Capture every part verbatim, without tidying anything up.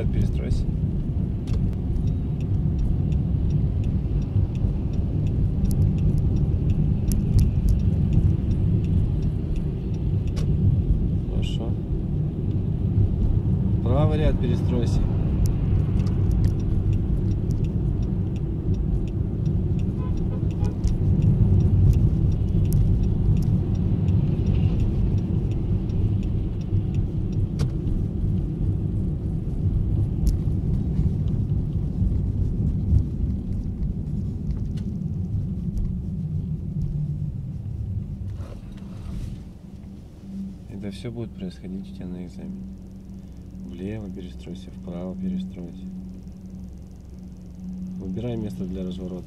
ряд перестройся. Хорошо. Правый ряд перестройся. Это все будет происходить у тебя на экзамене. Влево перестройся, вправо перестройся. Выбирай место для разворота.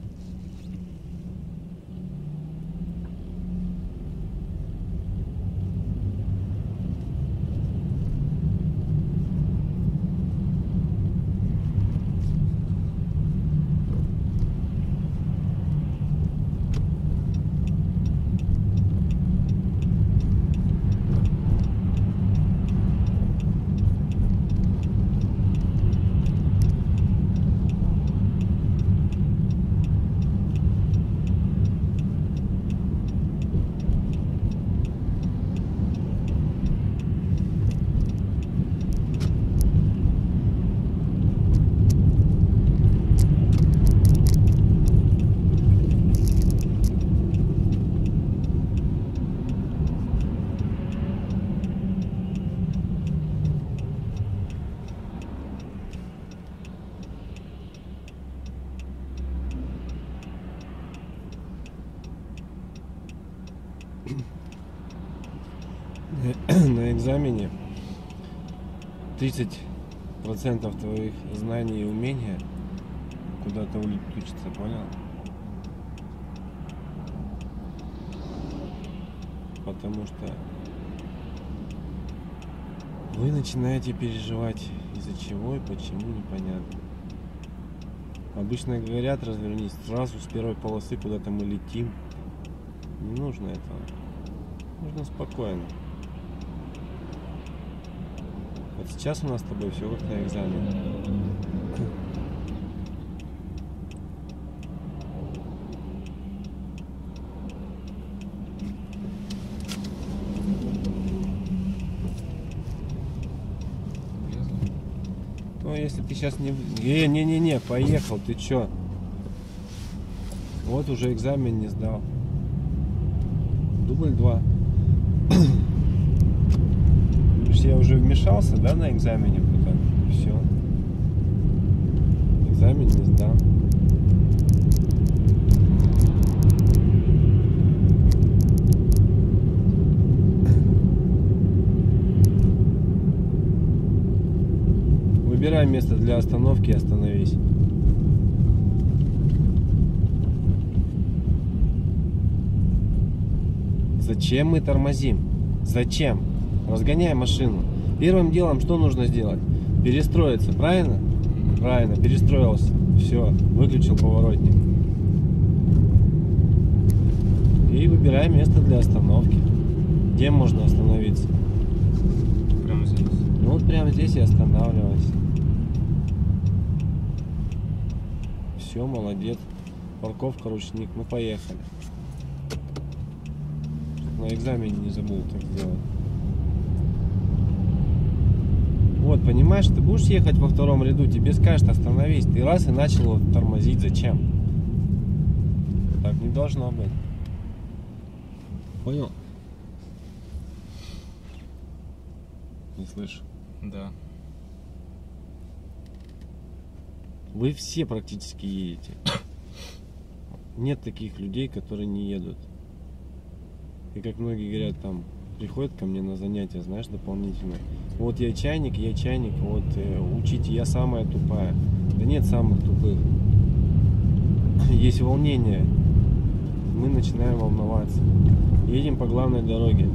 На экзамене тридцать процентов твоих знаний и умения куда-то улетучатся, понял? Потому что вы начинаете переживать, из-за чего и почему, непонятно. Обычно говорят, развернись сразу с первой полосы, куда-то мы летим. Не нужно этого. Нужно спокойно. Вот сейчас у нас с тобой все как на экзамене. Ну, если ты сейчас не... Не-не-не, поехал, ты чё? Вот уже экзамен не сдал. Дубль два. Я уже вмешался, да, на экзамене, потом все. Экзамен не сдам. Выбирай место для остановки и остановись. Зачем мы тормозим? Зачем? Разгоняй машину. Первым делом что нужно сделать? Перестроиться, правильно? Правильно, перестроился. Все, выключил поворотник. И выбирай место для остановки. Где можно остановиться? Прямо здесь. Ну вот прямо здесь и останавливайся. Все, молодец. Парковка, ручник. Ну поехали. На экзамене не забыл так сделать. Вот, понимаешь, ты будешь ехать во втором ряду, тебе скажут остановись. Ты раз и начал тормозить. Зачем? Так не должно быть. Понял? Не слышу. Да. Вы все практически едете. Нет таких людей, которые не едут. И как многие говорят, там, приходят ко мне на занятия, знаешь, дополнительно. Вот я чайник, я чайник, вот э, учите, я самая тупая. Да нет самых тупых. Есть волнение. Мы начинаем волноваться. Едем по главной дороге.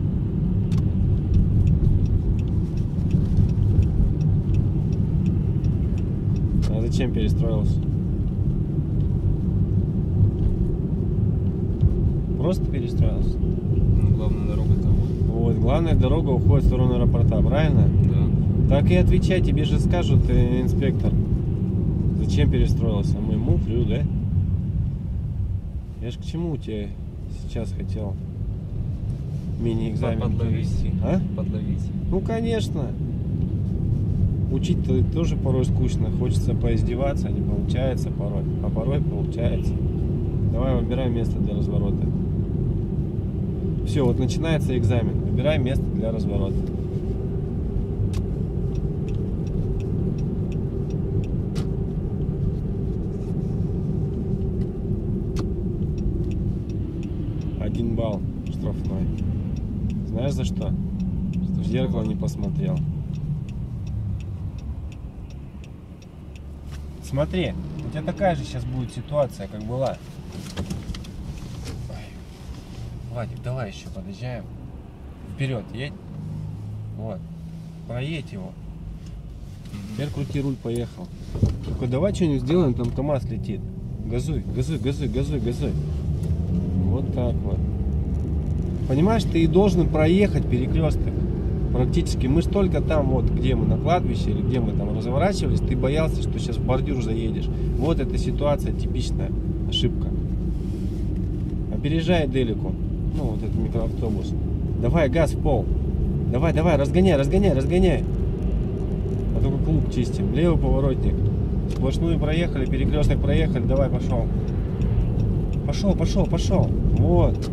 А зачем перестроился? Просто перестроился. Ну, главная дорога там. Вот, главная дорога уходит в сторону аэропорта, правильно? Да. Так и отвечай, тебе же скажут, э, инспектор, зачем перестроился. Мы муфлю, да? Я ж к чему у тебя сейчас хотел мини-экзамен провести? А? Подловить. Ну, конечно. Учить-то тоже порой скучно. Хочется поиздеваться, не получается порой. А порой получается. Давай выбирай место для разворота. Все, вот начинается экзамен. Выбирай место для разворота. Один балл штрафной. Знаешь за что? В зеркало не посмотрел. Смотри, у тебя такая же сейчас будет ситуация, как была. Ой. Владик, давай еще подъезжаем. Вперед, едь. Вот. Проедь его. Теперь крути руль, поехал. Только давай что-нибудь сделаем, там КамАЗ летит. Газуй, газуй, газуй, газуй, газуй. Вот так вот. Понимаешь, ты и должен проехать перекресток. Практически. Мы ж только там, вот где мы на кладбище, или где мы там разворачивались, ты боялся, что сейчас в бордюр заедешь. Вот эта ситуация, типичная ошибка. Опережай Делику. Ну, вот этот микроавтобус. Давай, газ в пол. Давай, давай, разгоняй, разгоняй, разгоняй. А только клуб чистим. Левый поворотник. Сплошную проехали, перекресток проехали. Давай, пошел. Пошел, пошел, пошел. Вот.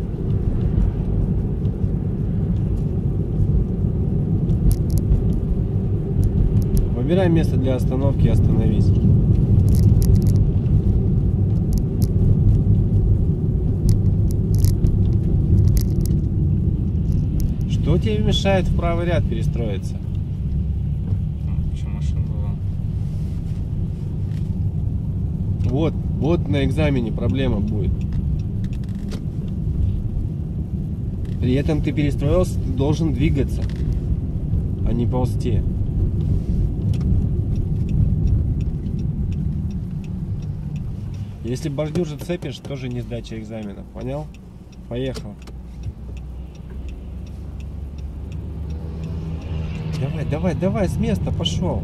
Выбирай место для остановки и остановись. Что тебе мешает в правый ряд перестроиться? Почему машина была? Вот, вот на экзамене проблема будет. При этом ты перестроился, ты должен двигаться, а не ползти. Если бордюр зацепишь, тоже не сдача экзамена. Понял? Поехал. Давай, давай, давай, с места пошел.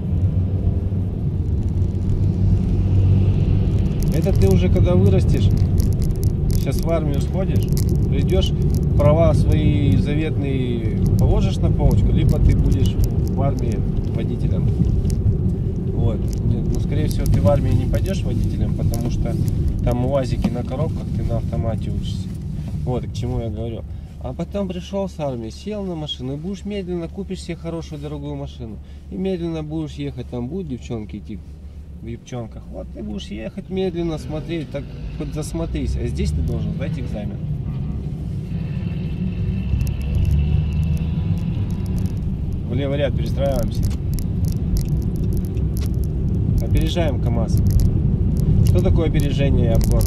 Это ты уже когда вырастешь, сейчас в армию сходишь, придешь, права свои заветные положишь на полочку, либо ты будешь в армии водителем. Вот. Ну, скорее всего, ты в армии не пойдешь водителем, потому что там УАЗики на коробках, ты на автомате учишься. Вот к чему я говорю. А потом пришел с армии, сел на машину и будешь медленно, купишь себе хорошую дорогую машину. И медленно будешь ехать, там будут девчонки идти в юбчонках. Вот ты будешь ехать медленно, смотреть, так хоть засмотрись. А здесь ты должен сдать экзамен. В левый ряд перестраиваемся. Опережаем КамАЗ. Что такое опережение и обгон?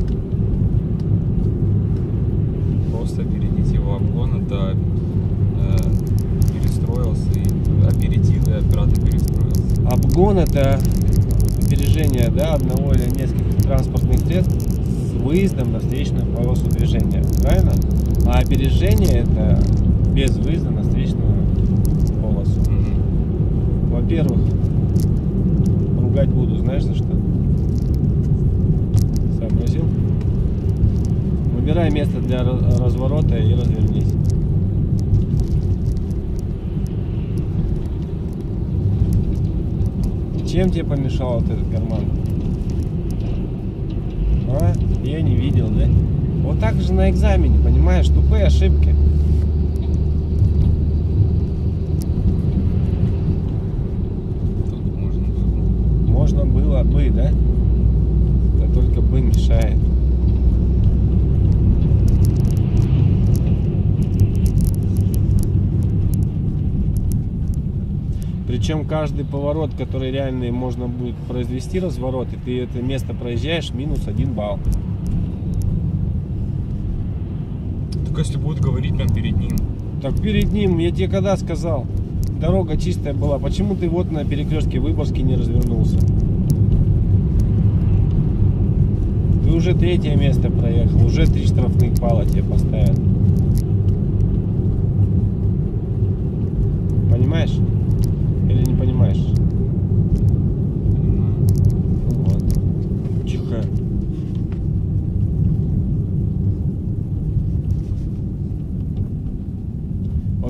Просто опередить его. Обгон — это э, перестроился и опередил, и оператор перестроился. Обгон — это опережение, да, одного или нескольких транспортных средств с выездом на встречную полосу движения. Правильно? А опережение — это без выезда на встречную полосу. Mm-hmm. Во-первых, ругать буду, знаешь за что? Сообразил? Выбирай место для разворота и развернись. Чем тебе помешал вот этот карман? А? Я не видел, да? Вот так же на экзамене, понимаешь? Тупые ошибки. Тут можно было. Можно было бы, да? Да только бы мешает. Причем каждый поворот, который реальный можно будет произвести разворот, и ты это место проезжаешь, минус один балл. Только если будет говорить прям перед ним. Так перед ним, я тебе когда сказал, дорога чистая была, почему ты вот на перекрестке Выборгский не развернулся? Ты уже третье место проехал, уже три штрафных балла тебе поставят. Понимаешь? Или не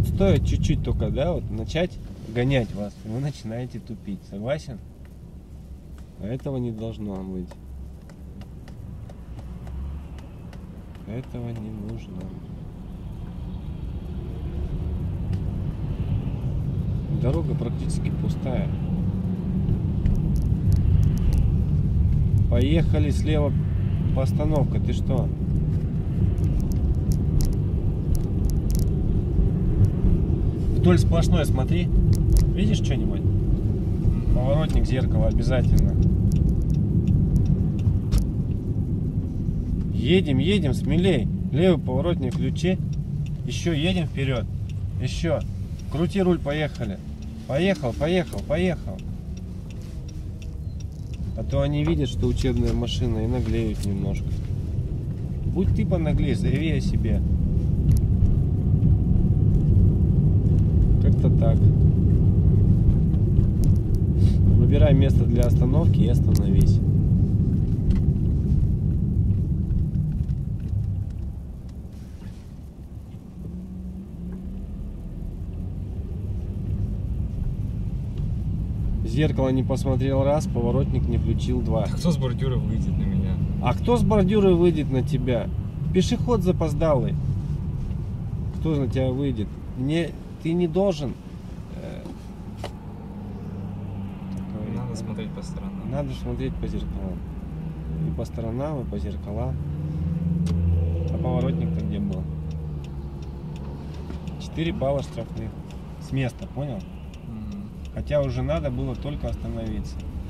Вот стоит чуть-чуть только, да, вот начать гонять вас, вы начинаете тупить. Согласен? А этого не должно быть. Этого не нужно. Дорога практически пустая. Поехали слева постановка. Ты что? Вдоль сплошной смотри. Видишь что-нибудь? Поворотник, зеркало обязательно. Едем, едем, смелей. Левый поворотник включи. Еще едем вперед. Еще. Крути руль, поехали. Поехал, поехал, поехал. А то они видят, что учебная машина, и наглеют немножко. Будь ты понаглей, заяви о себе. Как-то так. Выбирай место для остановки и остановись. Зеркало не посмотрел раз, поворотник не включил два. Кто с бордюра выйдет на меня? А кто с бордюра выйдет на тебя? Пешеход запоздалый. Кто на тебя выйдет? Не, ты не должен. Э, Надо смотреть по сторонам. Надо смотреть по зеркалам. И по сторонам, и по зеркалам. А поворотник-то где был? четыре балла штрафных. С места, понял? Хотя уже надо было только остановиться.